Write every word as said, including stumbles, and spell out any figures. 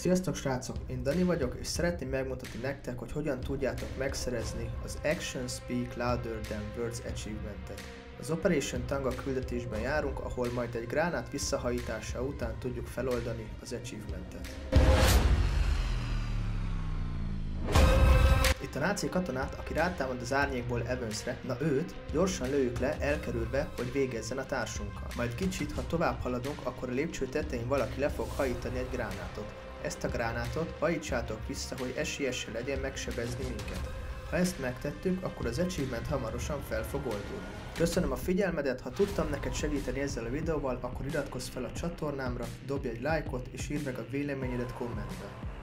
Sziasztok srácok, én Dani vagyok, és szeretném megmutatni nektek, hogy hogyan tudjátok megszerezni az Action Speak Louder Than Words Achievementet. Az Operation Tanga küldetésben járunk, ahol majd egy gránát visszahajítása után tudjuk feloldani az achievementet. Itt a náci katonát, aki rátámad az árnyékból Evansre, na őt gyorsan lőjük le, elkerülve, hogy végezzen a társunkkal. Majd kicsit, ha tovább haladunk, akkor a lépcső tetején valaki le fog hajítani egy gránátot. Ezt a gránátot hajítsátok vissza, hogy esélyese legyen megsebezni minket. Ha ezt megtettük, akkor az achievement hamarosan fel fog oldódni. Köszönöm a figyelmedet, ha tudtam neked segíteni ezzel a videóval, akkor iratkozz fel a csatornámra, dobj egy lájkot és írd meg a véleményedet kommentben.